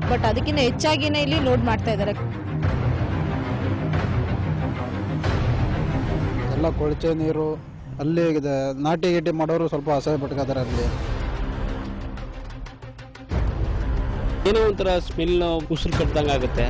But ಅದಕ್ಕಿಂತ ಹೆಚ್ಚಾಗಿನೇ ಇಲ್ಲಿ load ಮಾಡ್ತಾ ಇದ್ದಾರೆ. ಎಲ್ಲ ಕೊಳಚೆ ನೀರು ಅಲ್ಲಿ ನಾಟಿ ಗೀಟಿ ಮಾಡೋರು ಸ್ವಲ್ಪ ಅಸಹ್ಯ ಪಟ್ಕೋತಾರೆ. ಅಲ್ಲಿ ಏನೋ ಒಂಥರ ಸ್ಮೆಲ್ ಉಸಿರು ಕಟ್ಟದಂಗೆ ಆಗುತ್ತೆ.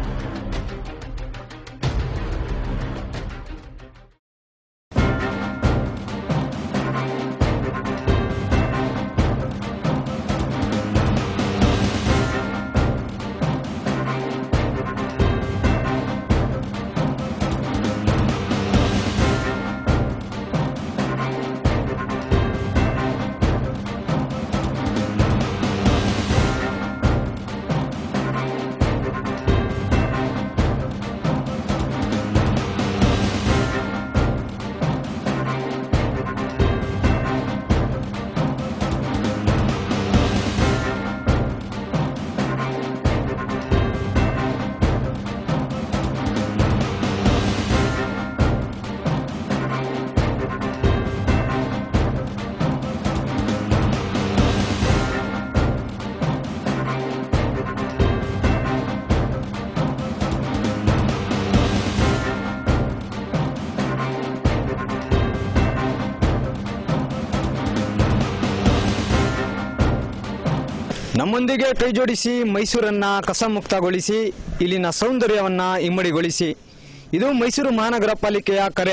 ನಮ್ಮೊಂದಿಗೆ ಕೈ ಜೋಡಿಸಿ ಮೈಸೂರನ್ನ ಕಸ ಮುಕ್ತಗೊಳಿಸಿ ಇಲ್ಲಿನ ಸೌಂದರ್ಯವನ್ನ ಇಮ್ಮಡಿಗೊಳಿಸಿ, ಇದು ಮೈಸೂರು ಮಹಾನಗರ ಪಾಲಿಕೆಯ ಕರೆ.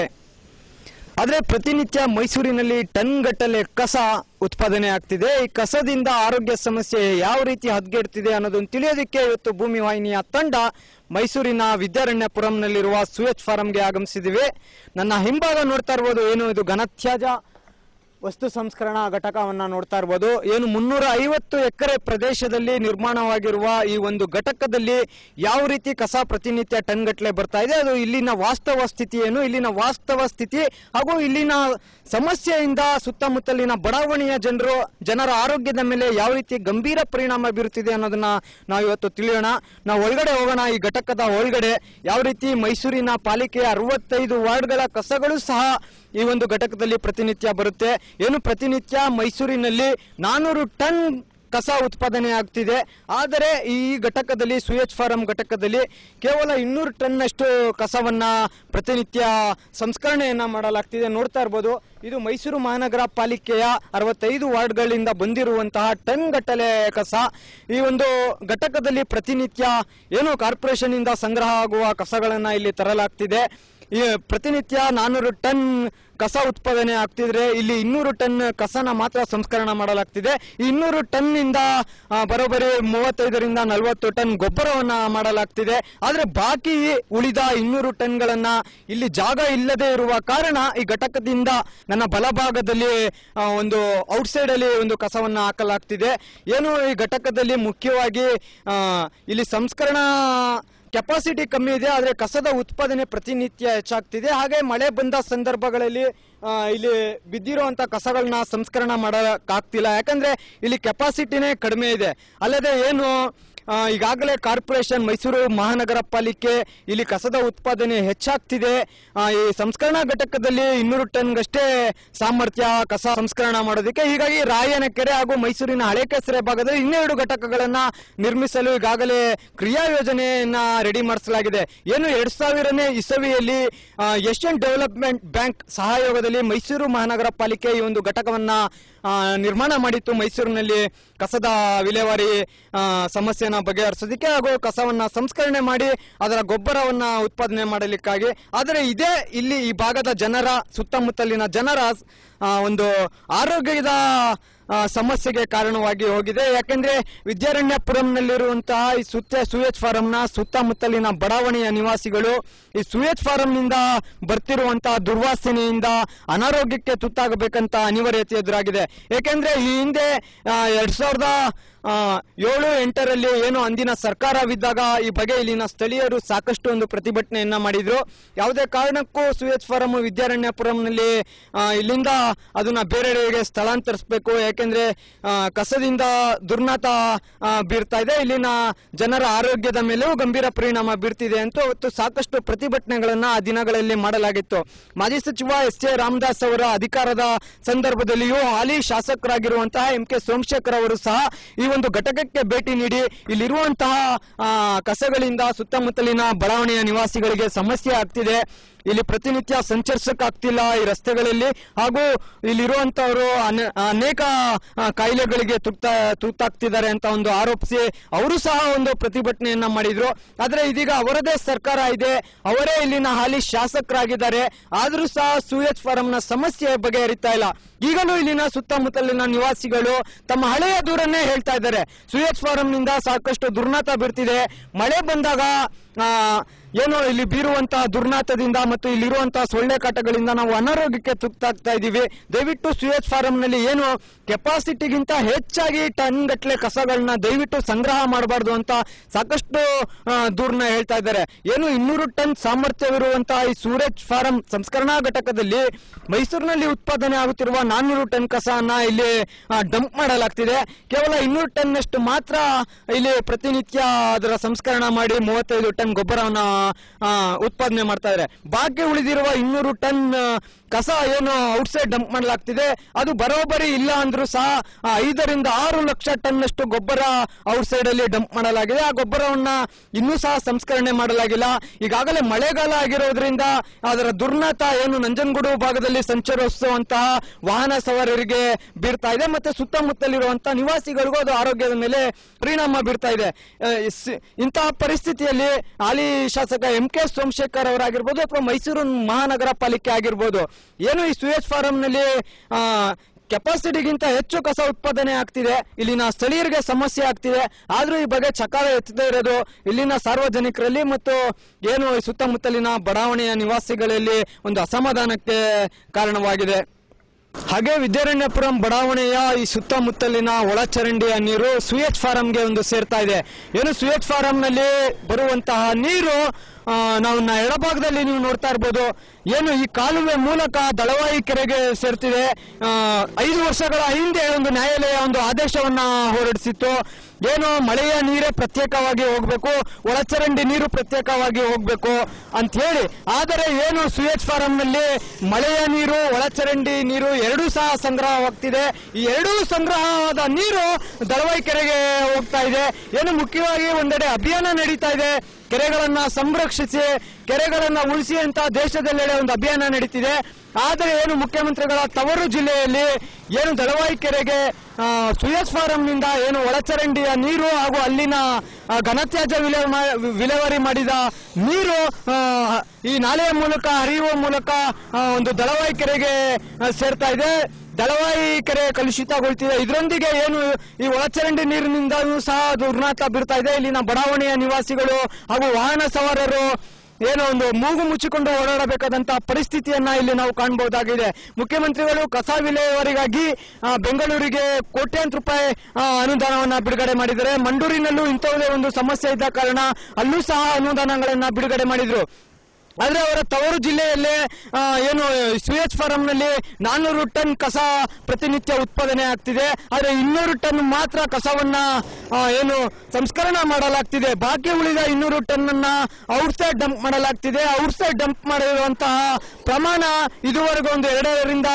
ಆದರೆ ಪ್ರತಿನಿತ್ಯ ಮೈಸೂರಿನಲ್ಲಿ ಟನ್ ಗಟ್ಟಲೆ ಕಸ ಉತ್ಪಾದನೆ ಆಗ್ತಿದೆ. ಈ ಕಸದಿಂದ ಆರೋಗ್ಯ ಸಮಸ್ಯೆ ಯಾವ ರೀತಿ ಹದಗೆಡ್ತಿದೆ ಅನ್ನೋದನ್ನು ತಿಳಿಯೋದಕ್ಕೆ ಇವತ್ತು ಭೂಮಿ ವಾಹಿನಿಯ ತಂಡ ಮೈಸೂರಿನ ವಿದ್ಯಾರಣ್ಯಪುರಂನಲ್ಲಿರುವ ಸುಯಚ್ ಫಾರಂಗೆ ಆಗಮಿಸಿದಿವೆ. ನನ್ನ ಹಿಂಭಾಗ ನೋಡ್ತಾ ಇರ್ಬೋದು, ಏನು ಇದು ಘನತ್ಯಾಜ್ಯ ವಸ್ತು ಸಂಸ್ಕರಣಾ ಘಟಕವನ್ನ ನೋಡ್ತಾ ಇರ್ಬೋದು. ಏನು 350 ಎಕರೆ ಪ್ರದೇಶದಲ್ಲಿ ನಿರ್ಮಾಣವಾಗಿರುವ ಈ ಒಂದು ಘಟಕದಲ್ಲಿ ಯಾವ ರೀತಿ ಕಸ ಪ್ರತಿನಿತ್ಯ ಟನ್ ಗಟ್ಟಲೆ ಬರ್ತಾ ಇದೆ, ಅದು ಇಲ್ಲಿನ ವಾಸ್ತವ ಸ್ಥಿತಿ ಏನು, ಇಲ್ಲಿನ ವಾಸ್ತವ ಸ್ಥಿತಿ ಹಾಗೂ ಇಲ್ಲಿನ ಸಮಸ್ಯೆಯಿಂದ ಸುತ್ತಮುತ್ತಲಿನ ಬಡಾವಣೆಯ ಜನರ ಆರೋಗ್ಯದ ಮೇಲೆ ಯಾವ ರೀತಿ ಗಂಭೀರ ಪರಿಣಾಮ ಬೀರುತ್ತಿದೆ ಅನ್ನೋದನ್ನ ನಾವು ಇವತ್ತು ತಿಳಿಯೋಣ. ನಾವು ಒಳಗಡೆ ಹೋಗೋಣ. ಈ ಘಟಕದ ಒಳಗಡೆ ಯಾವ ರೀತಿ ಮೈಸೂರಿನ ಪಾಲಿಕೆಯ 65 ವಾರ್ಡ್ಗಳ ಕಸಗಳು ಸಹ ಈ ಒಂದು ಘಟಕದಲ್ಲಿ ಪ್ರತಿನಿತ್ಯ ಬರುತ್ತೆ. ಏನು ಪ್ರತಿನಿತ್ಯ ಮೈಸೂರಿನಲ್ಲಿ 400 ಟನ್ ಕಸ ಉತ್ಪಾದನೆ ಆಗ್ತಿದೆ. ಆದರೆ ಈ ಘಟಕದಲ್ಲಿ ಸುಯಚ್ ಫಾರಂ ಘಟಕದಲ್ಲಿ ಕೇವಲ 200 ಟನ್ ಅಷ್ಟು ಕಸವನ್ನ ಪ್ರತಿನಿತ್ಯ ಸಂಸ್ಕರಣೆಯನ್ನ ಮಾಡಲಾಗ್ತಿದೆ. ನೋಡ್ತಾ ಇರ್ಬೋದು, ಇದು ಮೈಸೂರು ಮಹಾನಗರ ಪಾಲಿಕೆಯ 65 ವಾರ್ಡ್ಗಳಿಂದ ಬಂದಿರುವಂತಹ ಟನ್ ಗಟ್ಟಲೆ ಕಸ. ಈ ಒಂದು ಘಟಕದಲ್ಲಿ ಪ್ರತಿನಿತ್ಯ ಏನು ಕಾರ್ಪೊರೇಷನ್ ಇಂದ ಸಂಗ್ರಹ ಆಗುವ ಕಸಗಳನ್ನ ಇಲ್ಲಿ ತರಲಾಗ್ತಿದೆ. ಈ ಪ್ರತಿನಿತ್ಯ 400 ಟನ್ ಕಸ ಉತ್ಪಾದನೆ ಆಗ್ತಿದ್ರೆ ಇಲ್ಲಿ 200 ಟನ್ ಕಸನ ಮಾತ್ರ ಸಂಸ್ಕರಣ ಮಾಡಲಾಗ್ತಿದೆ. ಈ 200 ಟನ್ ಇಂದ ಬರೋಬ್ಬರಿ 35ರಿಂದ 40 ಟನ್ ಗೊಬ್ಬರವನ್ನ ಮಾಡಲಾಗ್ತಿದೆ. ಆದ್ರೆ ಬಾಕಿ ಉಳಿದ 200 ಟನ್ಗಳನ್ನ ಇಲ್ಲಿ ಜಾಗ ಇಲ್ಲದೆ ಇರುವ ಕಾರಣ ಈ ಘಟಕದಿಂದ ನನ್ನ ಬಲಭಾಗದಲ್ಲಿ ಒಂದು ಔಟ್ಸೈಡ್ ಅಲ್ಲಿ ಒಂದು ಕಸವನ್ನ ಹಾಕಲಾಗ್ತಿದೆ. ಏನು ಈ ಘಟಕದಲ್ಲಿ ಮುಖ್ಯವಾಗಿ ಇಲ್ಲಿ ಸಂಸ್ಕರಣಾ ಕೆಪಾಸಿಟಿ ಕಮ್ಮಿ ಇದೆ, ಆದರೆ ಕಸದ ಉತ್ಪಾದನೆ ಪ್ರತಿನಿತ್ಯ ಹೆಚ್ಚಾಗ್ತಿದೆ. ಹಾಗೆ ಮಳೆ ಬಂದ ಸಂದರ್ಭಗಳಲ್ಲಿ ಇಲ್ಲಿ ಬಿದ್ದಿರುವಂತ ಕಸಗಳನ್ನ ಸಂಸ್ಕರಣೆ ಮಾಡೋಕ್ಕಾಗ್ತಿಲ್ಲ, ಯಾಕಂದ್ರೆ ಇಲ್ಲಿ ಕೆಪಾಸಿಟಿನೇ ಕಡಿಮೆ ಇದೆ. ಅಲ್ಲದೆ ಏನು ಈಗಾಗಲೇ ಕಾರ್ಪೊರೇಷನ್ ಮೈಸೂರು ಮಹಾನಗರ ಪಾಲಿಕೆ ಇಲ್ಲಿ ಕಸದ ಉತ್ಪಾದನೆ ಹೆಚ್ಚಾಗ್ತಿದೆ. ಈ ಸಂಸ್ಕರಣಾ ಘಟಕದಲ್ಲಿ 200 ಟನ್ಗಷ್ಟೇ ಸಾಮರ್ಥ್ಯ ಕಸ ಸಂಸ್ಕರಣೆ ಮಾಡೋದಕ್ಕೆ. ಹೀಗಾಗಿ ರಾಯನಕೆರೆ ಹಾಗೂ ಮೈಸೂರಿನ ಹಳೆ ಕೆಸರೆ ಭಾಗದಲ್ಲಿ 12 ಘಟಕಗಳನ್ನ ನಿರ್ಮಿಸಲು ಈಗಾಗಲೇ ಕ್ರಿಯಾ ಯೋಜನೆಯನ್ನ ರೆಡಿ ಮಾಡಿಸಲಾಗಿದೆ. ಏನು 2000ನೇ ಇಸವಿಯಲ್ಲಿ ಏಷ್ಯನ್ ಡೆವಲಪ್ಮೆಂಟ್ ಬ್ಯಾಂಕ್ ಸಹಯೋಗದಲ್ಲಿ ಮೈಸೂರು ಮಹಾನಗರ ಪಾಲಿಕೆ ಈ ಒಂದು ಘಟಕವನ್ನ ನಿರ್ಮಾಣ ಮಾಡಿತ್ತು. ಮೈಸೂರಿನಲ್ಲಿ ಕಸದ ವಿಲೇವಾರಿ ಸಮಸ್ಯೆನ ಬಗೆಹರಿಸೋದಕ್ಕೆ ಹಾಗೂ ಕಸವನ್ನ ಸಂಸ್ಕರಣೆ ಮಾಡಿ ಅದರ ಗೊಬ್ಬರವನ್ನ ಉತ್ಪಾದನೆ ಮಾಡಲಿಕ್ಕಾಗಿ. ಆದರೆ ಇದೇ ಇಲ್ಲಿ ಈ ಭಾಗದ ಜನರ, ಸುತ್ತಮುತ್ತಲಿನ ಜನರ ಒಂದು ಆರೋಗ್ಯದ ಸಮಸ್ಯೆಗೆ ಕಾರಣವಾಗಿ ಹೋಗಿದೆ. ಯಾಕೆಂದ್ರೆ ವಿದ್ಯಾರಣ್ಯಪುರಂನಲ್ಲಿರುವಂತಹ ಈ ಸುಯಚ್ ಫಾರಂನ ಸುತ್ತಮುತ್ತಲಿನ ಬಡಾವಣೆಯ ನಿವಾಸಿಗಳು ಈ ಸುಯಚ್ ಫಾರಂನಿಂದ ಬರ್ತಿರುವಂತಹ ದುರ್ವಾಸನೆಯಿಂದ ಅನಾರೋಗ್ಯಕ್ಕೆ ತುತ್ತಾಗಬೇಕಂತ ಅನಿವಾರ್ಯತೆ ಎದುರಾಗಿದೆ. ಯಾಕೆಂದ್ರೆ ಈ ಹಿಂದೆ 2007-8ರಲ್ಲಿ ಏನು ಅಂದಿನ ಸರ್ಕಾರವಿದ್ದಾಗ ಈ ಬಗ್ಗೆ ಇಲ್ಲಿನ ಸ್ಥಳೀಯರು ಸಾಕಷ್ಟು ಒಂದು ಪ್ರತಿಭಟನೆಯನ್ನ ಮಾಡಿದ್ರು. ಯಾವುದೇ ಕಾರಣಕ್ಕೂ ಸುಯಚ್ ಫಾರಂ ವಿದ್ಯಾರಣ್ಯಪುರಂನಲ್ಲಿ ಇಲ್ಲಿಂದ ಅದನ್ನ ಬೇರೆಡೆಗೆ ಸ್ಥಳಾಂತರಿಸಬೇಕು, ಯಾಕೆಂದ್ರೆ ಕಸದಿಂದ ದುರ್ನಾತ ಬೀರ್ತಾ ಇದೆ, ಇಲ್ಲಿನ ಜನರ ಆರೋಗ್ಯದ ಮೇಲೂ ಗಂಭೀರ ಪರಿಣಾಮ ಬೀರ್ತಿದೆ ಅಂತ ಅವತ್ತು ಸಾಕಷ್ಟು ಪ್ರತಿಭಟನೆಗಳನ್ನ ಆ ದಿನಗಳಲ್ಲಿ ಮಾಡಲಾಗಿತ್ತು. ಮಾಜಿ ಸಚಿವ ಎಸ್.ಎ. ರಾಮದಾಸ್ ಅವರ ಅಧಿಕಾರದ ಸಂದರ್ಭದಲ್ಲಿಯೂ ಹಾಲಿ ಶಾಸಕರಾಗಿರುವಂತಹ ಎಂ.ಕೆ. ಸೋಮಶೇಖರ್ ಅವರು ಸಹ ಈ ಒಂದು ಘಟಕಕ್ಕೆ ಭೇಟಿ ನೀಡಿ ಇಲ್ಲಿರುವಂತಹ ಕಸಗಳಿಂದ ಸುತ್ತಮುತ್ತಲಿನ ಬಡಾವಣೆಯ ನಿವಾಸಿಗಳಿಗೆ ಸಮಸ್ಯೆ ಆಗ್ತಿದೆ. ಇಲ್ಲಿ ಪ್ರತಿನಿತ್ಯ ಸಂಚರಿಸಕ್ಕಾಗ್ತಿಲ್ಲ ಈ ರಸ್ತೆಗಳಲ್ಲಿ, ಹಾಗೂ ಇಲ್ಲಿರುವಂತವರು ಅನೇಕ ಕಾಯಿಲೆಗಳಿಗೆ ತುತ್ತಾಗ್ತಿದ್ದಾರೆ ಅಂತ ಒಂದು ಆರೋಪಿಸಿ ಅವರು ಸಹ ಒಂದು ಪ್ರತಿಭಟನೆಯನ್ನ ಮಾಡಿದ್ರು. ಆದ್ರೆ ಇದೀಗ ಅವರದೇ ಸರ್ಕಾರ ಇದೆ, ಅವರೇ ಇಲ್ಲಿನ ಹಾಲಿ ಶಾಸಕರಾಗಿದ್ದಾರೆ, ಆದ್ರೂ ಸಹ ಸೂಯಜ್ ಫಾರಂನ ಸಮಸ್ಯೆ ಬಗೆಹರಿತಾ ಇಲ್ಲ. ಈಗಲೂ ಇಲ್ಲಿನ ಸುತ್ತಮುತ್ತಲಿನ ನಿವಾಸಿಗಳು ತಮ್ಮ ಹಳೆಯ ದೂರನ್ನೇ ಹೇಳ್ತಾ ಇದ್ದಾರೆ. ಸೂಯಜ್ ಫಾರಂನಿಂದ ಸಾಕಷ್ಟು ದುರ್ನಾತ ಬೀರ್ತಿದೆ. ಮಳೆ ಬಂದಾಗ ಏನು ಇಲ್ಲಿ ಬೀರುವಂತಹ ದುರ್ನಾತದಿಂದ ಮತ್ತು ಇಲ್ಲಿರುವಂತಹ ಸೊಳ್ಳೆ ಕಾಟಗಳಿಂದ ನಾವು ಅನಾರೋಗ್ಯಕ್ಕೆ ತುತ್ತಾಗ್ತಾ ಇದ್ದೀವಿ. ದಯವಿಟ್ಟು ಸೂಯಜ್ ಫಾರಂನಲ್ಲಿ ಏನು ಕೆಪಾಸಿಟಿಗಿಂತ ಹೆಚ್ಚಾಗಿ ಟನ್ ಗಟ್ಟಲೆ ಕಸಗಳನ್ನ ದಯವಿಟ್ಟು ಸಂಗ್ರಹ ಮಾಡಬಾರ್ದು ಅಂತ ಸಾಕಷ್ಟು ದೂರನ್ನ ಹೇಳ್ತಾ ಇದ್ದಾರೆ. ಏನು 200 ಟನ್ ಸಾಮರ್ಥ್ಯವಿರುವಂತಹ ಈ ಸೂಯಜ್ ಫಾರಂ ಸಂಸ್ಕರಣಾ ಘಟಕದಲ್ಲಿ ಮೈಸೂರಿನಲ್ಲಿ ಉತ್ಪಾದನೆ ಆಗುತ್ತಿರುವ 400 ಟನ್ ಕಸನ ಇಲ್ಲಿ ಡಂಪ್ ಮಾಡಲಾಗ್ತಿದೆ. ಕೇವಲ 200 ಟನ್ ಅಷ್ಟು ಮಾತ್ರ ಇಲ್ಲಿ ಪ್ರತಿನಿತ್ಯ ಅದರ ಸಂಸ್ಕರಣ ಮಾಡಿ 35 ಟನ್ ಗೊಬ್ಬರವನ್ನ ಉತ್ಪಾದನೆ ಮಾಡ್ತಾ ಇದ್ದಾರೆ. ಬಾಕಿ ಉಳಿದಿರುವ 200 ಟನ್ ಕಸ ಏನು ಔಟ್ಸೈಡ್ ಡಂಪ್ ಮಾಡಲಾಗ್ತಿದೆ ಅದು ಬರೋಬ್ಬರಿ ಇಲ್ಲ ಅಂದ್ರೂ ಸಹ 5 ರಿಂದ 6 ಲಕ್ಷ ಟನ್ ಅಷ್ಟು ಗೊಬ್ಬರ ಔಟ್ಸೈಡ್ ಅಲ್ಲಿ ಡಂಪ್ ಮಾಡಲಾಗಿದೆ. ಆ ಗೊಬ್ಬರವನ್ನ ಇನ್ನೂ ಸಹ ಸಂಸ್ಕರಣೆ ಮಾಡಲಾಗಿಲ್ಲ. ಈಗಾಗಲೇ ಮಳೆಗಾಲ ಆಗಿರೋದ್ರಿಂದ ಅದರ ದುರ್ನಾತ ಏನು ನಂಜನಗೂಡು ಭಾಗದಲ್ಲಿ ಸಂಚರಿಸುವಂತಹ ವಾಹನ ಸವಾರರಿಗೆ ಬೀರ್ತಾ ಇದೆ, ಮತ್ತೆ ಸುತ್ತಮುತ್ತಲಿರುವಂತಹ ನಿವಾಸಿಗಳಿಗೂ ಅದು ಆರೋಗ್ಯದ ಮೇಲೆ ಪರಿಣಾಮ ಬೀರ್ತಾ ಇದೆ. ಇಂತಹ ಪರಿಸ್ಥಿತಿಯಲ್ಲಿ ಹಾಲಿ ಶಾಸಕ MK ಸೋಮಶೇಖರ್ ಅವರಾಗಿರ್ಬೋದು ಅಥವಾ ಮೈಸೂರು ಮಹಾನಗರ ಪಾಲಿಕೆ ಆಗಿರ್ಬೋದು, ಏನು ಈ ಸೂಯಜ್ ಫಾರಂನಲ್ಲಿ ಕೆಪಾಸಿಟಿಗಿಂತ ಹೆಚ್ಚು ಕಸ ಉತ್ಪಾದನೆ ಆಗ್ತಿದೆ, ಇಲ್ಲಿನ ಸ್ಥಳೀಯರಿಗೆ ಸಮಸ್ಯೆ ಆಗ್ತಿದೆ, ಆದ್ರೂ ಈ ಬಗ್ಗೆ ಚಕಾರ ಎತ್ತದೇ ಇರೋದು ಇಲ್ಲಿನ ಸಾರ್ವಜನಿಕರಲ್ಲಿ ಮತ್ತು ಏನು ಸುತ್ತಮುತ್ತಲಿನ ಬಡಾವಣೆಯ ನಿವಾಸಿಗಳಲ್ಲಿ ಒಂದು ಅಸಮಾಧಾನಕ್ಕೆ ಕಾರಣವಾಗಿದೆ. ಹಾಗೆ ವಿದ್ಯಾರಣ್ಯಪುರಂ ಬಡಾವಣೆಯ ಈ ಸುತ್ತಮುತ್ತಲಿನ ಒಳಚರಂಡಿಯ ನೀರು ಸೂಯಜ್ ಫಾರಂಗೆ ಒಂದು ಸೇರ್ತಾ ಇದೆ. ಏನು ಸೂಯಜ್ ಫಾರಂನಲ್ಲಿ ಬರುವಂತಹ ನೀರು ನಾವು ಎಡಭಾಗದಲ್ಲಿ ನೀವು ನೋಡ್ತಾ ಇರ್ಬೋದು, ಏನು ಈ ಕಾಲುವೆ ಮೂಲಕ ದಳವಾಯಿ ಕೆರೆಗೆ ಸೇರ್ತಿದೆ. 5 ವರ್ಷಗಳ ಹಿಂದೆ ಒಂದು ನ್ಯಾಯಾಲಯ ಒಂದು ಆದೇಶವನ್ನ ಹೊರಡಿಸಿತ್ತು, ಏನು ಮಳೆಯ ನೀರೇ ಪ್ರತ್ಯೇಕವಾಗಿ ಹೋಗ್ಬೇಕು, ಒಳಚರಂಡಿ ನೀರು ಪ್ರತ್ಯೇಕವಾಗಿ ಹೋಗ್ಬೇಕು ಅಂತ ಹೇಳಿ. ಆದರೆ ಏನು ಸೂಯಜ್ ಫಾರಂನಲ್ಲಿ ಮಳೆಯ ನೀರು ಒಳಚರಂಡಿ ನೀರು ಎರಡೂ ಸಹ ಸಂಗ್ರಹವಾಗ್ತಿದೆ. ಈ ಎರಡೂ ಸಂಗ್ರಹವಾದ ನೀರು ದಳವಾಯಿ ಕೆರೆಗೆ ಹೋಗ್ತಾ ಇದೆ. ಏನು ಮುಖ್ಯವಾಗಿ ಒಂದೆಡೆ ಅಭಿಯಾನ ನಡೀತಾ ಇದೆ, ಕೆರೆಗಳನ್ನ ಸಂರಕ್ಷಿಸಿ ಕೆರೆಗಳನ್ನ ಉಳಿಸಿ ಅಂತ ದೇಶದೆಲ್ಲೆಡೆ ಒಂದು ಅಭಿಯಾನ ನಡೀತಿದೆ. ಆದರೆ ಏನು ಮುಖ್ಯಮಂತ್ರಿಗಳ ತವರು ಜಿಲ್ಲೆಯಲ್ಲಿ ಏನು ದಳವಾಯಿ ಕೆರೆಗೆ ಸೂಯಜ್ ಫಾರಂನಿಂದ ಏನು ಒಳಚರಂಡಿಯ ನೀರು ಹಾಗೂ ಅಲ್ಲಿನ ಘನತ್ಯಾಜ್ಯ ವಿಲೇವಾರಿ ಮಾಡಿದ ನೀರು ಈ ನಾಲೆಯ ಮೂಲಕ ಹರಿಯುವ ಮೂಲಕ ಒಂದು ದಳವಾಯಿ ಕೆರೆಗೆ ಸೇರ್ತಾ ಇದೆ. ದಳವಾಯಿ ಕೆರೆ ಕಲುಷಿತಗೊಳ್ತಿದೆ. ಇದರೊಂದಿಗೆ ಏನು ಈ ಒಳಚರಂಡಿ ನೀರಿನಿಂದಲೂ ಸಹ ದುರ್ನಾತ ಬೀರ್ತಾ ಇದೆ. ಇಲ್ಲಿನ ಬಡಾವಣೆಯ ನಿವಾಸಿಗಳು ಹಾಗೂ ವಾಹನ ಸವಾರರು ಏನೋ ಒಂದು ಮೂಗು ಮುಚ್ಚಿಕೊಂಡು ಓಡಾಡಬೇಕಾದಂತಹ ಪರಿಸ್ಥಿತಿಯನ್ನ ಇಲ್ಲಿ ನಾವು ಕಾಣಬಹುದಾಗಿದೆ. ಮುಖ್ಯಮಂತ್ರಿಗಳು ಕಸ ವಿಲೇವಾರಿಗಾಗಿ ಬೆಂಗಳೂರಿಗೆ ಕೋಟ್ಯಾಂತರ ರೂಪಾಯಿ ಅನುದಾನವನ್ನ ಬಿಡುಗಡೆ ಮಾಡಿದ್ದಾರೆ. ಮಂಡೂರಿನಲ್ಲೂ ಇಂಥದೇ ಒಂದು ಸಮಸ್ಯೆ ಇದ್ದ ಕಾರಣ ಅಲ್ಲೂ ಸಹ ಅನುದಾನಗಳನ್ನ ಬಿಡುಗಡೆ ಮಾಡಿದ್ರು. ಆದ್ರೆ ಅವರ ತವರು ಜಿಲ್ಲೆಯಲ್ಲೇ ಏನು ಸೂಯಜ್ ಫಾರಂನಲ್ಲಿ 400 ಟನ್ ಕಸ ಪ್ರತಿನಿತ್ಯ ಉತ್ಪಾದನೆ ಆಗ್ತಿದೆ. ಆದ್ರೆ 200 ಟನ್ ಮಾತ್ರ ಕಸವನ್ನ ಏನು ಸಂಸ್ಕರಣ ಮಾಡಲಾಗ್ತಿದೆ. ಬಾಕಿ ಉಳಿದ 200 ಟನ್ ಅನ್ನ ಔಟ್ಸೈಡ್ ಡಂಪ್ ಮಾಡಲಾಗ್ತಿದೆ. ಔಟ್ಸೈಡ್ ಡಂಪ್ ಮಾಡಿರುವಂತಹ ಪ್ರಮಾಣ ಇದುವರೆಗೂ ಒಂದು 2 ರಿಂದ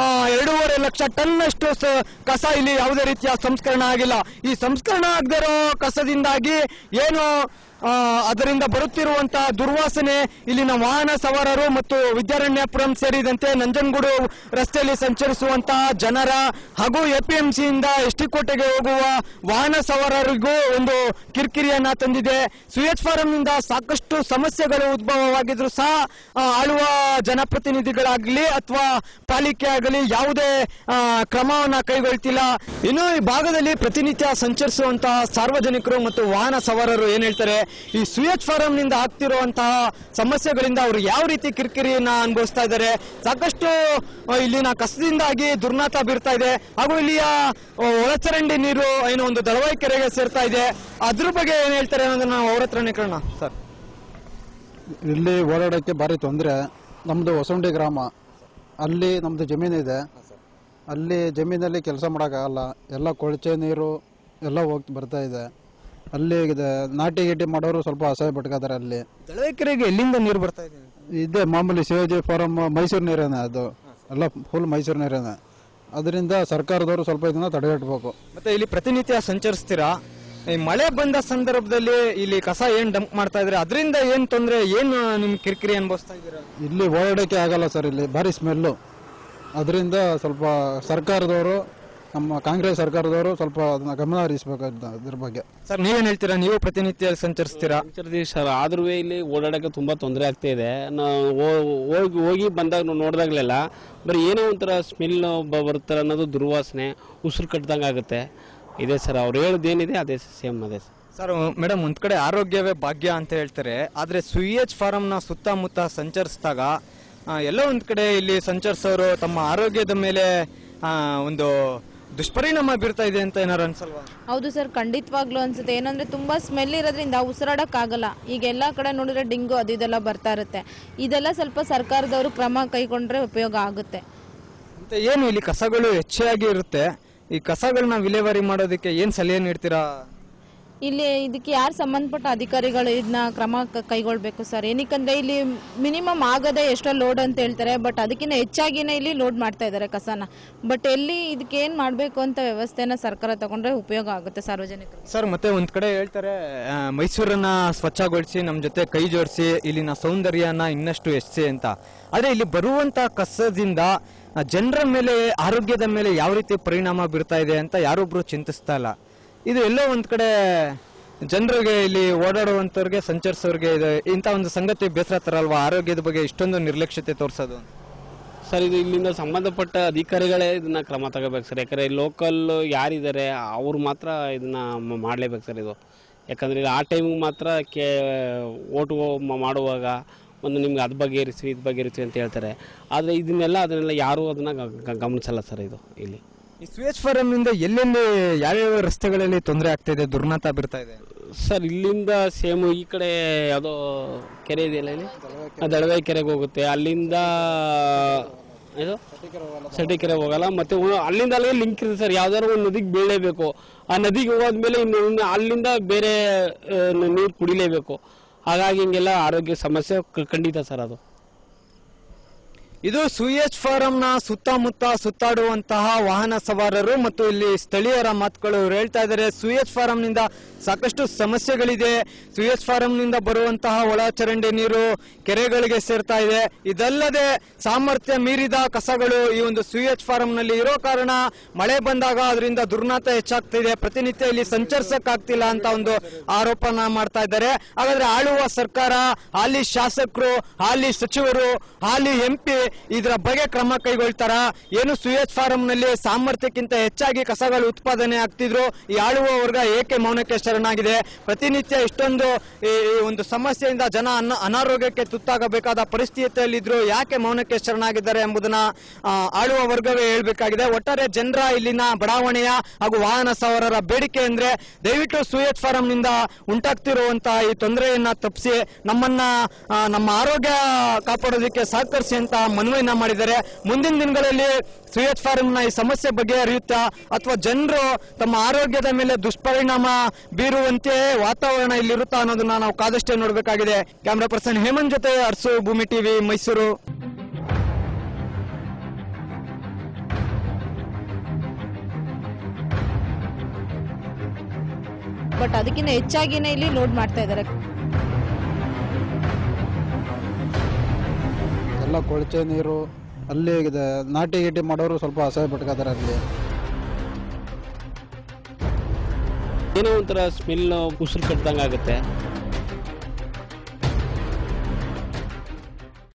2.5 ಲಕ್ಷ ಟನ್ ಅಷ್ಟು ಕಸ ಇಲ್ಲಿ ಯಾವುದೇ ರೀತಿಯ ಸಂಸ್ಕರಣ ಆಗಿಲ್ಲ. ಈ ಸಂಸ್ಕರಣ ಆಗದಿರೋ ಕಸದಿಂದಾಗಿ ಏನು ಅದರಿಂದ ಬರುತ್ತಿರುವಂತಹ ದುರ್ವಾಸನೆ ಇಲ್ಲಿನ ವಾಹನ ಸವಾರರು ಮತ್ತು ವಿದ್ಯಾರಣ್ಯಪುರಂ ಸೇರಿದಂತೆ ನಂಜನಗೂಡು ರಸ್ತೆಯಲ್ಲಿ ಸಂಚರಿಸುವಂತಹ ಜನರ ಹಾಗೂ APMCಯಿಂದ ST ಕೋಟೆಗೆ ಹೋಗುವ ವಾಹನ ಸವಾರರಿಗೂ ಒಂದು ಕಿರಿಕಿರಿಯನ್ನ ತಂದಿದೆ. ಸೂಯಜ್ ಫಾರಂನಿಂದ ಸಾಕಷ್ಟು ಸಮಸ್ಯೆಗಳು ಉದ್ಭವವಾಗಿದ್ರು ಸಹ ಆಳುವ ಜನಪ್ರತಿನಿಧಿಗಳಾಗಲಿ ಅಥವಾ ಪಾಲಿಕೆ ಆಗಲಿ ಯಾವುದೇ ಕ್ರಮವನ್ನ ಕೈಗೊಳ್ತಿಲ್ಲ. ಇನ್ನು ಈ ಭಾಗದಲ್ಲಿ ಪ್ರತಿನಿತ್ಯ ಸಂಚರಿಸುವಂತಹ ಸಾರ್ವಜನಿಕರು ಮತ್ತು ವಾಹನ ಸವಾರರು ಏನ್ ಹೇಳ್ತಾರೆ, ಈ ಸೂಯಜ್ ಫಾರಂನಿಂದ ಆಗ್ತಿರುವಂತಹ ಸಮಸ್ಯೆಗಳಿಂದ ಅವರು ಯಾವ ರೀತಿ ಕಿರಿಕಿರಿಯನ್ನ ಅನುಭವಿಸ್ತಾ ಇದ್ದಾರೆ, ಸಾಕಷ್ಟು ಇಲ್ಲಿನ ಕಸದಿಂದಾಗಿ ದುರ್ನಾತ ಬೀರ್ತಾ ಇದೆ, ಹಾಗೂ ಇಲ್ಲಿಯ ಒಳಚರಂಡಿ ನೀರು ಏನೋ ಒಂದು ದಳವಾಯಿ ಕೆರೆಗೆ ಸೇರ್ತಾ ಇದೆ. ಅದ್ರ ಬಗ್ಗೆ ಏನ್ ಹೇಳ್ತಾರೆ ಅನ್ನೋದನ್ನ ನಾವು ಅವ್ರ ಹತ್ರನೇ ಕೇಳೋಣ. ಸರ್, ಇಲ್ಲಿ ಓಡಾಡೋಕ್ಕೆ ಭಾರಿ ತೊಂದರೆ. ನಮ್ಮದು ಹೊಸಂಡಿ ಗ್ರಾಮ, ಅಲ್ಲಿ ನಮ್ಮದು ಜಮೀನಿದೆ. ಅಲ್ಲಿ ಜಮೀನಲ್ಲಿ ಕೆಲಸ ಮಾಡೋಕ್ಕಾಗಲ್ಲ, ಎಲ್ಲ ಕೊಳಚೆ ನೀರು ಎಲ್ಲ ಹೋಗಿ ಬರ್ತಾ ಇದೆ. ಅಲ್ಲಿ ನಾಟಿ ಗೀಟಿ ಮಾಡೋರು ಸ್ವಲ್ಪ ಅಸಹ್ಯ ಪಟ್ಕೋತಾರೆ. ಅಲ್ಲಿ ದಳವಾಯಿ ಕೆರೆಗೆ ಎಲ್ಲಿಂದ ನೀರು ಬರ್ತಾ ಇದೆ? ಇದೆ ಮಾಮೂಲಿ ಸೂಯಜ್ ಫಾರಂ ಮೈಸೂರು ನೀರೇನೆ, ಅದು ಎಲ್ಲ ಫುಲ್ ಮೈಸೂರು ನೀರೇನೆ. ಅದರಿಂದ ಸರ್ಕಾರದವರು ಸ್ವಲ್ಪ ಇದನ್ನ ತಡೆಗಟ್ಟಬೇಕು. ಮತ್ತೆ ಇಲ್ಲಿ ಪ್ರತಿನಿತ್ಯ ಸಂಚರಿಸ್ತೀರಾ, ಈ ಮಳೆ ಬಂದ ಸಂದರ್ಭದಲ್ಲಿ ಇಲ್ಲಿ ಕಸ ಏನ್ ಡಂಪ್ ಮಾಡ್ತಾ ಇದ್ರೆ ಅದರಿಂದ ಏನ್ ತೊಂದ್ರೆ, ಏನು ನಿಮ್ ಕಿರಿಕಿರಿ ಅನುಭವಿಸ್ತಾ ಇದ್ದೀರಾ? ಇಲ್ಲಿ ಓಡಾಡೋಕ್ಕೆ ಆಗಲ್ಲ ಸರ್, ಇಲ್ಲಿ ಭಾರಿ ಸ್ಮೆಲ್ಲು. ಅದರಿಂದ ಸ್ವಲ್ಪ ಸರ್ಕಾರದವರು, ನಮ್ಮ ಕಾಂಗ್ರೆಸ್ ಸರ್ಕಾರದವರು ಸ್ವಲ್ಪ ಅದನ್ನ ಗಮನ ಹರಿಸಬೇಕು ಅದ್ರ ಬಗ್ಗೆ. ಸರ್ ನೀವೇನ್ ಹೇಳ್ತೀರಾ? ನೀವು ಪ್ರತಿನಿತ್ಯ ಸಂಚರಿಸ್ತೀರಾ? ಸರ್ ಆದ್ರೂ ಇಲ್ಲಿ ಓಡಾಡಕ್ಕೆ ತುಂಬಾ ತೊಂದರೆ ಆಗ್ತಾ ಇದೆ. ನಾವು ಹೋಗಿ ಬಂದಾಗ ನೋಡಿದಾಗಲೆಲ್ಲ ಬರೀ ಏನೋ ಒಂಥರ ಸ್ಮೆಲ್ ಬರ್ತಾರೆ ಅನ್ನೋದು, ದುರ್ವಾಸನೆ, ಉಸಿರು ಕಟ್ಟಿದಂಗೆ ಆಗುತ್ತೆ. ಇದೆ ಸರ್, ಅವ್ರು ಹೇಳೋದೇನಿದೆ ಅದೇ ಸೇಮ್ ಅದೇ ಸರ್. ಮೇಡಮ್, ಒಂದ್ ಕಡೆ ಆರೋಗ್ಯವೇ ಭಾಗ್ಯ ಅಂತ ಹೇಳ್ತಾರೆ, ಆದ್ರೆ ಸುಯೇಜ್ ಫಾರಂನ ಸುತ್ತಮುತ್ತ ಸಂಚರಿಸಿದಾಗ ಎಲ್ಲೋ ಒಂದ್ ಕಡೆ ಇಲ್ಲಿ ಸಂಚರಿಸೋರು ತಮ್ಮ ಆರೋಗ್ಯದ ಮೇಲೆ ಒಂದು ದುಷ್ಪರಿಣಾಮ ಬೀರ್ತಾ ಇದೆ ಅಂತ ಏನಾರು ಅನ್ಸಲ್ವಾ? ಹೌದು ಸರ್, ಖಂಡಿತವಾಗ್ಲೂ ಅನ್ಸುತ್ತೆ. ಏನಂದ್ರೆ ತುಂಬಾ ಸ್ಮೆಲ್ ಇರೋದ್ರಿಂದ ಉಸಿರಾಡಕ್ ಆಗಲ್ಲ. ಈಗ ಎಲ್ಲಾ ಕಡೆ ನೋಡಿದ್ರೆ ಡೆಂಗು ಅದು ಇದೆಲ್ಲ ಬರ್ತಾ ಇರುತ್ತೆ. ಇದೆಲ್ಲ ಸ್ವಲ್ಪ ಸರ್ಕಾರದವರು ಕ್ರಮ ಕೈಗೊಂಡ್ರೆ ಉಪಯೋಗ ಆಗುತ್ತೆ. ಮತ್ತೆ ಏನು ಇಲ್ಲಿ ಕಸಗಳು ಹೆಚ್ಚಾಗಿ ಇರುತ್ತೆ, ಈ ಕಸಗಳನ್ನ ವಿಲೇವಾರಿ ಮಾಡೋದಕ್ಕೆ ಏನ್ ಸಲಹೆ ನೀಡ್ತೀರಾ? ಇಲ್ಲಿ ಇದಕ್ಕೆ ಯಾರು ಸಂಬಂಧಪಟ್ಟ ಅಧಿಕಾರಿಗಳು ಇದನ್ನ ಕ್ರಮ ಕೈಗೊಳ್ಬೇಕು ಸರ್. ಏನಕ್ಕಂದ್ರೆ ಇಲ್ಲಿ ಮಿನಿಮಮ್ ಆಗದೆ ಎಷ್ಟೋ ಲೋಡ್ ಅಂತ ಹೇಳ್ತಾರೆ, ಬಟ್ ಅದಕ್ಕಿಂತ ಹೆಚ್ಚಾಗಿನೇ ಇಲ್ಲಿ ಲೋಡ್ ಮಾಡ್ತಾ ಇದ್ದಾರೆ ಕಸನ. ಬಟ್ ಎಲ್ಲಿ ಇದಕ್ಕೆ ಏನ್ ಮಾಡಬೇಕು ಅಂತ ವ್ಯವಸ್ಥೆನ ಸರ್ಕಾರ ತಗೊಂಡ್ರೆ ಉಪಯೋಗ ಆಗುತ್ತೆ ಸಾರ್ವಜನಿಕರು. ಸರ್, ಮತ್ತೆ ಒಂದ್ ಕಡೆ ಹೇಳ್ತಾರೆ ಮೈಸೂರನ್ನ ಸ್ವಚ್ಛಗೊಳಿಸಿ ನಮ್ ಜೊತೆ ಕೈ ಜೋಡಿಸಿ ಇಲ್ಲಿನ ಸೌಂದರ್ಯನ ಇನ್ನಷ್ಟು ಹೆಚ್ಚಿಸಿ ಅಂತ. ಆದ್ರೆ ಇಲ್ಲಿ ಬರುವಂತ ಕಸದಿಂದ ಜನರ ಮೇಲೆ, ಆರೋಗ್ಯದ ಮೇಲೆ ಯಾವ ರೀತಿ ಪರಿಣಾಮ ಬೀರ್ತಾ ಇದೆ ಅಂತ ಯಾರೊಬ್ರು ಚಿಂತಿಸ್ತಾ ಇಲ್ಲ. ಇದು ಎಲ್ಲೋ ಒಂದ್ ಕಡೆ ಜನರಿಗೆ, ಇಲ್ಲಿ ಓಡಾಡುವಂತವ್ರಿಗೆ, ಸಂಚರಿಸೋರಿಗೆ ಇಂಥ ಒಂದು ಸಂಗತಿ ಬೇಸರ ತರಲ್ವಾ? ಆರೋಗ್ಯದ ಬಗ್ಗೆ ಇಷ್ಟೊಂದು ನಿರ್ಲಕ್ಷ್ಯತೆ ತೋರಿಸೋದು ಸರ್. ಇದು ಇಲ್ಲಿಂದ ಸಂಬಂಧಪಟ್ಟ ಅಧಿಕಾರಿಗಳೇ ಇದನ್ನ ಕ್ರಮ ತಗೋಬೇಕು ಸರ್. ಯಾಕಂದ್ರೆ ಲೋಕಲ್ ಯಾರಿದ್ದಾರೆ ಅವ್ರು ಮಾತ್ರ ಇದನ್ನ ಮಾಡಲೇಬೇಕು ಸರ್ ಇದು. ಯಾಕಂದ್ರೆ ಆ ಟೈಮಿಗೆ ಮಾತ್ರ ಓಟು ಮಾಡುವಾಗ ಒಂದು ನಿಮ್ಗೆ ಅದ್ ಬಗ್ಗೆ ಇರಿಸಿ, ಇದು ಬಗ್ಗೆ ಇರಿಸಿ ಅಂತ ಹೇಳ್ತಾರೆ. ಆದರೆ ಅದನ್ನೆಲ್ಲ ಯಾರೂ ಅದನ್ನ ಗಮನಿಸಲ್ಲ ಸರ್. ಇದು ಇಲ್ಲಿ ಈ ಸುಯೇಜ್ ಫಾರಂ ಇಂದ ಎಲ್ಲೆಲ್ಲಿ ಯಾವ್ಯಾವ ರಸ್ತೆಗಳಲ್ಲಿ ತೊಂದರೆ ಆಗ್ತಾ ಇದೆ, ದುರ್ನಾತ ಬೀರ್ತಾ ಇದೆ ಸರ್? ಇಲ್ಲಿಂದ ಸೇಮ್ ಈ ಕಡೆ ಯಾವುದೋ ಕೆರೆ ಇದೆಯಲ್ಲ, ಇಲ್ಲಿ ದಳವೆ ಕೆರೆಗೆ ಹೋಗುತ್ತೆ. ಅಲ್ಲಿಂದ ಇದು ಸಟಿಕೆರೆ ಹೋಗಲ್ಲ. ಮತ್ತೆ ಅಲ್ಲಿಂದ ಅಲ್ಲಿಗೆ ಲಿಂಕ್ ಇದೆ ಸರ್. ಯಾವ್ದಾದ್ರು ಒಂದು ನದಿಗೆ ಬೀಳಲೇಬೇಕು. ಆ ನದಿಗೆ ಹೋದ್ಮೇಲೆ ಇನ್ನು ಅಲ್ಲಿಂದ ಬೇರೆ ನೀರು ಕುಡಿಲೇಬೇಕು. ಹಾಗಾಗಿ ಹಿಂಗೆಲ್ಲ ಆರೋಗ್ಯ ಸಮಸ್ಯೆ ಖಂಡಿತ ಸರ್. ಅದು ಇದು ಸುಯೇಜ್ ಫಾರಂನ ಸುತ್ತಮುತ್ತ ಸುತ್ತಾಡುವಂತಹ ವಾಹನ ಸವಾರರು ಮತ್ತು ಇಲ್ಲಿ ಸ್ಥಳೀಯರ ಮಾತುಗಳು ಹೇಳ್ತಾ ಇದ್ದಾರೆ. ಸುಯೇಜ್ ಫಾರಂನಿಂದ ಸಾಕಷ್ಟು ಸಮಸ್ಯೆಗಳಿದೆ. ಸುಯೇಜ್ ಫಾರಂನಿಂದ ಬರುವಂತಹ ಒಳ ಚರಂಡಿ ನೀರು ಕೆರೆಗಳಿಗೆ ಸೇರ್ತಾ ಇದೆ. ಇದಲ್ಲದೆ ಸಾಮರ್ಥ್ಯ ಮೀರಿದ ಕಸಗಳು ಈ ಒಂದು ಸುಯೇಜ್ ಫಾರಂನಲ್ಲಿ ಇರೋ ಕಾರಣ ಮಳೆ ಬಂದಾಗ ಅದರಿಂದ ದುರ್ನಾತ ಹೆಚ್ಚಾಗ್ತಿದೆ. ಪ್ರತಿನಿತ್ಯ ಇಲ್ಲಿ ಸಂಚರಿಸಕ್ಕಾಗ್ತಿಲ್ಲ ಅಂತ ಒಂದು ಆರೋಪನ ಮಾಡ್ತಾ ಇದ್ದಾರೆ. ಹಾಗಾದ್ರೆ ಆಳುವ ಸರ್ಕಾರ, ಹಾಲಿ ಶಾಸಕರು, ಹಾಲಿ ಸಚಿವರು, ಹಾಲಿ MP ಇದರ ಬಗ್ಗೆ ಕ್ರಮ ಕೈಗೊಳ್ತಾರ? ಏನು ಸುಯೇಜ್ ಫಾರಂನಲ್ಲಿ ಸಾಮರ್ಥ್ಯಕ್ಕಿಂತ ಹೆಚ್ಚಾಗಿ ಕಸಗಳು ಉತ್ಪಾದನೆ ಆಗ್ತಿದ್ರು, ಈ ಆಳುವ ವರ್ಗ ಏಕೆ ಮೌನಕ್ಕೆ ಶರಣಾಗಿದೆ? ಪ್ರತಿನಿತ್ಯ ಇಷ್ಟೊಂದು ಈ ಒಂದು ಸಮಸ್ಯೆಯಿಂದ ಜನ ಅನಾರೋಗ್ಯಕ್ಕೆ ತುತ್ತಾಗಬೇಕಾದ ಪರಿಸ್ಥಿತಿಯಲ್ಲಿದ್ರು ಯಾಕೆ ಮೌನಕ್ಕೆ ಶರಣಾಗಿದ್ದಾರೆ ಎಂಬುದನ್ನ ಆಳುವ ವರ್ಗವೇ ಹೇಳ್ಬೇಕಾಗಿದೆ. ಒಟ್ಟಾರೆ ಜನರ, ಇಲ್ಲಿನ ಬಡಾವಣೆಯ ಹಾಗೂ ವಾಹನ ಸವಾರರ ಬೇಡಿಕೆ ಅಂದ್ರೆ ದಯವಿಟ್ಟು ಸುಯೇಜ್ ಫಾರಂನಿಂದ ಉಂಟಾಗ್ತಿರುವಂತಹ ಈ ತೊಂದರೆಯನ್ನ ತಪ್ಪಿಸಿ ನಮ್ಮ ಆರೋಗ್ಯ ಕಾಪಾಡೋದಕ್ಕೆ ಸಹಕರಿಸಿ ಅಂತ ಮನವಿಯನ್ನ ಮಾಡಿದ್ದಾರೆ. ಮುಂದಿನ ದಿನಗಳಲ್ಲಿ ಸುಯೇಜ್ ಫಾರಂನ ಈ ಸಮಸ್ಯೆ ಬಗೆಹರಿಯುತ್ತಾ ಅಥವಾ ಜನರು ತಮ್ಮ ಆರೋಗ್ಯದ ಮೇಲೆ ದುಷ್ಪರಿಣಾಮ ಬೀರುವಂತೆ ವಾತಾವರಣ ಇಲ್ಲಿರುತ್ತಾ ಅನ್ನೋದನ್ನ ನಾವು ಕಾದಷ್ಟೇ ನೋಡಬೇಕಾಗಿದೆ. ಕ್ಯಾಮರಾ ಪರ್ಸನ್ ಹೇಮಂತ್ ಜೊತೆ ಅರ್ಸು, ಭೂಮಿ ಟಿವಿ, ಮೈಸೂರು. ಬಟ್ ಅದಕ್ಕಿಂತ ಹೆಚ್ಚಾಗಿನೇ ಇಲ್ಲಿ ಲೋಡ್ ಮಾಡ್ತಾ ಇದ್ದಾರೆ. ಎಲ್ಲ ಕೊಳಚೆ ನೀರು, ಅಲ್ಲಿ ನಾಟಿ ಗೀಟಿ ಮಾಡೋರು ಸ್ವಲ್ಪ ಅಸಹ್ಯ ಪಟ್ಕೋತಾರೆ. ಅಲ್ಲಿ ಏನೋ ಒಂಥರ ಸ್ಮೆಲ್, ಉಸಿರು ಕಟ್ಟಿದಂಗೆ ಆಗುತ್ತೆ.